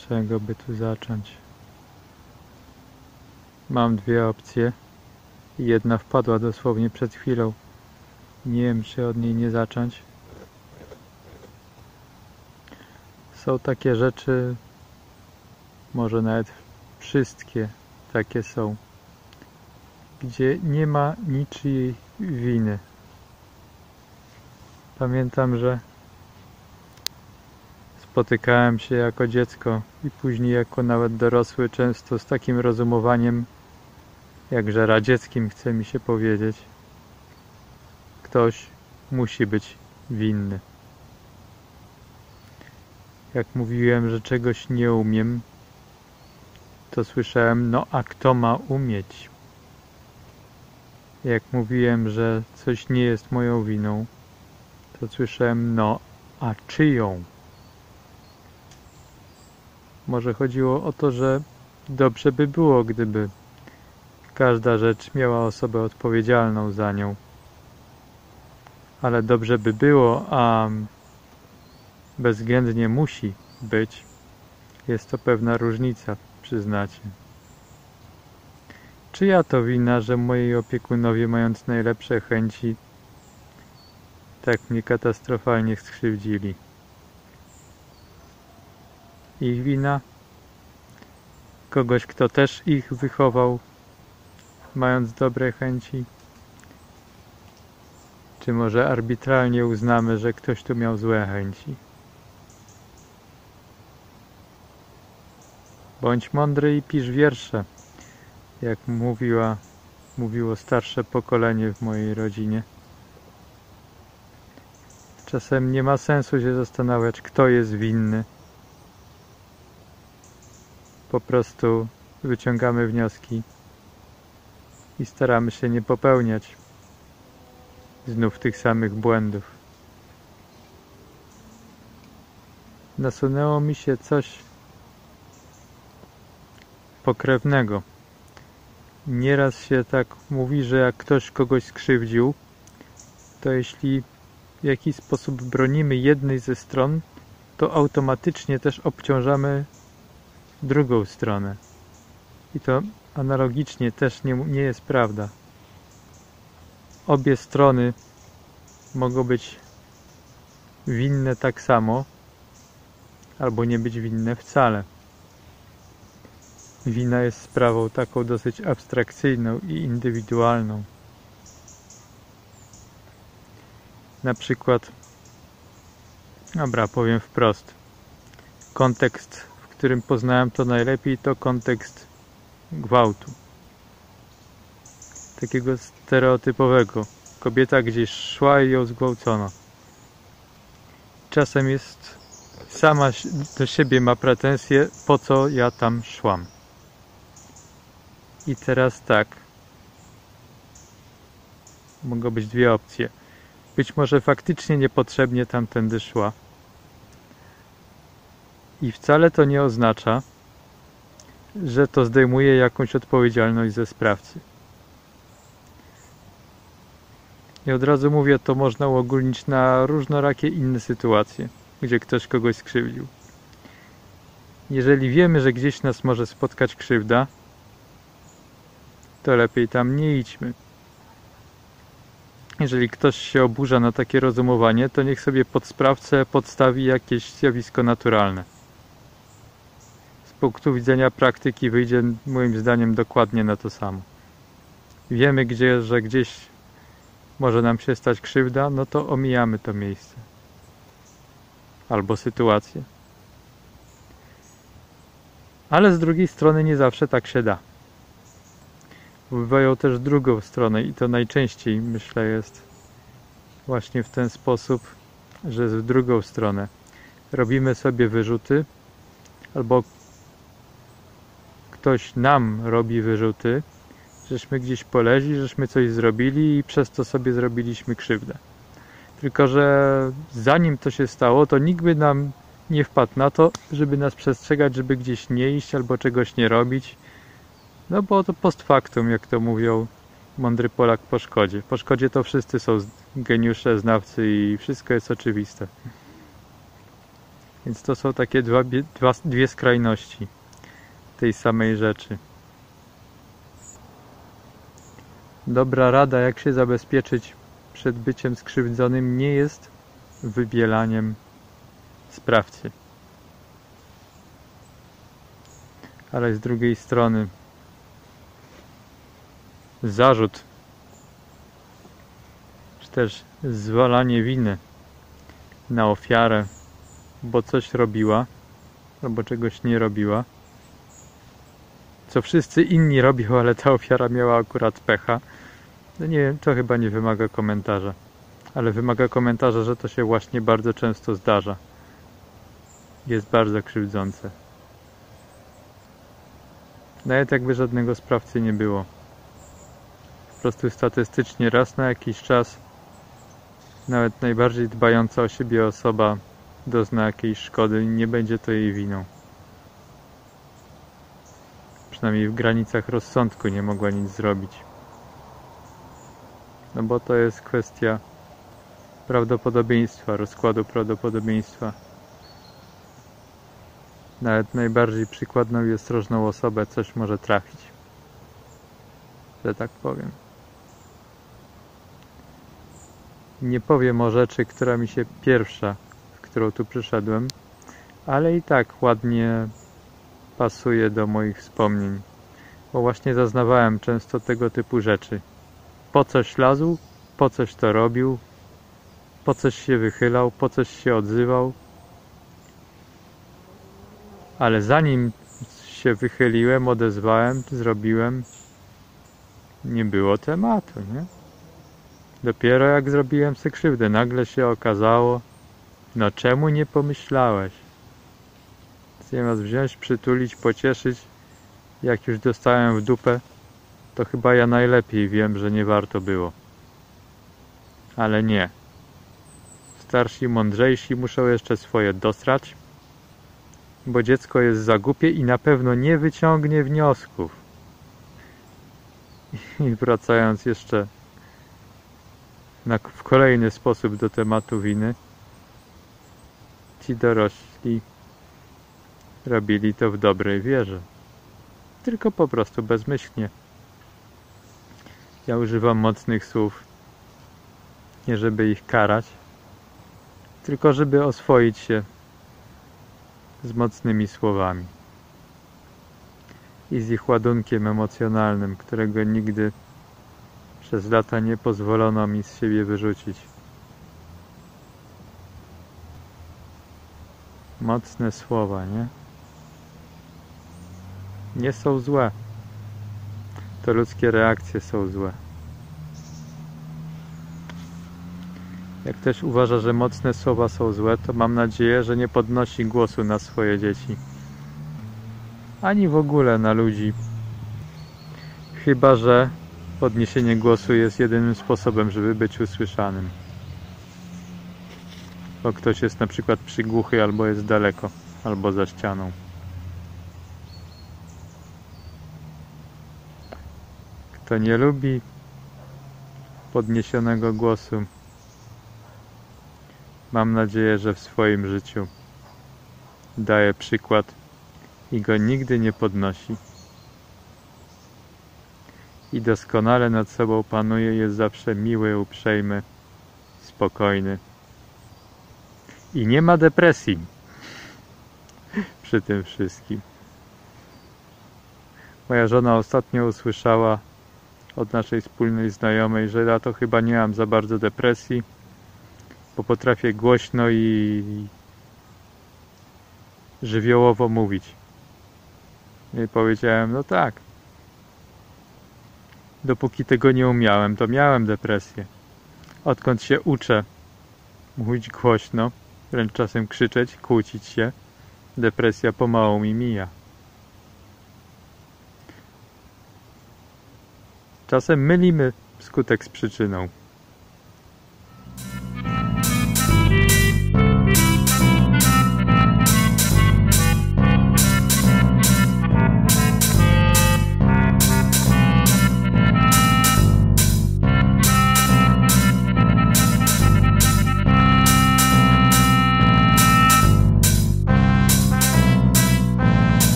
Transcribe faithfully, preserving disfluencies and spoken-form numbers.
czego by tu zacząć? Mam dwie opcje. Jedna wpadła dosłownie przed chwilą. Nie wiem, czy od niej nie zacząć. Są takie rzeczy, może nawet wszystkie takie są, gdzie nie ma niczyjej winy. Pamiętam, że spotykałem się jako dziecko i później jako nawet dorosły często z takim rozumowaniem, jakże radzieckim, chce mi się powiedzieć. Ktoś musi być winny. Jak mówiłem, że czegoś nie umiem, to słyszałem, no a kto ma umieć? Jak mówiłem, że coś nie jest moją winą, to słyszałem, no a czyją? Może chodziło o to, że dobrze by było, gdyby każda rzecz miała osobę odpowiedzialną za nią. Ale dobrze by było, a bezwzględnie musi być. Jest to pewna różnica, przyznacie. Czyja to wina, że moi opiekunowie, mając najlepsze chęci, tak mnie katastrofalnie skrzywdzili? Ich wina? Kogoś, kto też ich wychował, mając dobre chęci? Czy może arbitralnie uznamy, że ktoś tu miał złe chęci? Bądź mądry i pisz wiersze, jak mówiła, mówiło starsze pokolenie w mojej rodzinie. Czasem nie ma sensu się zastanawiać, kto jest winny. Po prostu wyciągamy wnioski i staramy się nie popełniać znów tych samych błędów. Nasunęło mi się coś pokrewnego. Nieraz się tak mówi, że jak ktoś kogoś skrzywdził, to jeśli w jakiś sposób bronimy jednej ze stron, to automatycznie też obciążamy drugą stronę. I to analogicznie też nie, nie jest prawda. Obie strony mogą być winne tak samo, albo nie być winne wcale. Wina jest sprawą taką dosyć abstrakcyjną i indywidualną. Na przykład, dobra, powiem wprost, kontekst, w którym poznałem to najlepiej, to kontekst gwałtu. Takiego stereotypowego. Kobieta gdzieś szła i ją zgwałcono. Czasem jest sama do siebie ma pretensje, po co ja tam szłam. I teraz tak. Mogą być dwie opcje. Być może faktycznie niepotrzebnie tamtędy szła. I wcale to nie oznacza, że to zdejmuje jakąś odpowiedzialność ze sprawcy. I od razu mówię, to można uogólnić na różnorakie inne sytuacje, gdzie ktoś kogoś skrzywdził. Jeżeli wiemy, że gdzieś nas może spotkać krzywda, to lepiej tam nie idźmy. Jeżeli ktoś się oburza na takie rozumowanie, to niech sobie pod sprawcę podstawi jakieś zjawisko naturalne. Z punktu widzenia praktyki wyjdzie moim zdaniem dokładnie na to samo. Wiemy, gdzie, że gdzieś może nam się stać krzywda, no to omijamy to miejsce. Albo sytuację. Ale z drugiej strony nie zawsze tak się da. Bywają też drugą stronę i to najczęściej, myślę, jest właśnie w ten sposób, że w drugą stronę robimy sobie wyrzuty, albo ktoś nam robi wyrzuty, żeśmy gdzieś poleźli, żeśmy coś zrobili i przez to sobie zrobiliśmy krzywdę. Tylko że zanim to się stało, to nikt by nam nie wpadł na to, żeby nas przestrzegać, żeby gdzieś nie iść albo czegoś nie robić. No bo to post factum, jak to mówią mądry Polak po szkodzie. Po szkodzie to wszyscy są geniusze, znawcy i wszystko jest oczywiste. Więc to są takie dwa, dwa, dwie skrajności tej samej rzeczy. Dobra rada, jak się zabezpieczyć przed byciem skrzywdzonym, nie jest wybielaniem sprawcy. Ale z drugiej strony zarzut, czy też zwalanie winy na ofiarę, bo coś robiła, albo czegoś nie robiła, co wszyscy inni robią, ale ta ofiara miała akurat pecha, no nie wiem, to chyba nie wymaga komentarza. Ale wymaga komentarza, że to się właśnie bardzo często zdarza. Jest bardzo krzywdzące. Nawet jakby żadnego sprawcy nie było. Po prostu statystycznie raz na jakiś czas nawet najbardziej dbająca o siebie osoba dozna jakiejś szkody i nie będzie to jej winą. Przynajmniej w granicach rozsądku nie mogła nic zrobić. No bo to jest kwestia prawdopodobieństwa, rozkładu prawdopodobieństwa. Nawet najbardziej przykładną i ostrożną osobę coś może trafić. Że tak powiem. Nie powiem o rzeczy, która mi się pierwsza, w którą tu przyszedłem, ale i tak ładnie pasuje do moich wspomnień. Bo właśnie zaznawałem często tego typu rzeczy. Po coś lazł, po coś to robił, po coś się wychylał, po coś się odzywał. Ale zanim się wychyliłem, odezwałem, zrobiłem, nie było tematu, nie? Dopiero jak zrobiłem sobie krzywdę, nagle się okazało, no czemu nie pomyślałeś? Zamiast wziąć, przytulić, pocieszyć, jak już dostałem w dupę, to chyba ja najlepiej wiem, że nie warto było. Ale nie. Starsi, mądrzejsi muszą jeszcze swoje dosrać, bo dziecko jest za głupie i na pewno nie wyciągnie wniosków. I wracając jeszcze na, w kolejny sposób do tematu winy, ci dorośli robili to w dobrej wierze. Tylko po prostu bezmyślnie. Ja używam mocnych słów, nie żeby ich karać, tylko żeby oswoić się z mocnymi słowami i z ich ładunkiem emocjonalnym, którego nigdy przez lata nie pozwolono mi z siebie wyrzucić. Mocne słowa, nie? Nie są złe. To ludzkie reakcje są złe. Jak ktoś uważa, że mocne słowa są złe, to mam nadzieję, że nie podnosi głosu na swoje dzieci. Ani w ogóle na ludzi. Chyba że podniesienie głosu jest jedynym sposobem, żeby być usłyszanym. Bo ktoś jest na przykład przygłuchy, albo jest daleko, albo za ścianą. Kto nie lubi podniesionego głosu, mam nadzieję, że w swoim życiu daje przykład i go nigdy nie podnosi. I doskonale nad sobą panuje, jest zawsze miły, uprzejmy, spokojny. I nie ma depresji przy tym wszystkim. Moja żona ostatnio usłyszała od naszej wspólnej znajomej, że ja to chyba nie mam za bardzo depresji, bo potrafię głośno i żywiołowo mówić. I powiedziałem, no tak. Dopóki tego nie umiałem, to miałem depresję. Odkąd się uczę mówić głośno, wręcz czasem krzyczeć, kłócić się, depresja pomału mi mija. Czasem mylimy skutek z przyczyną.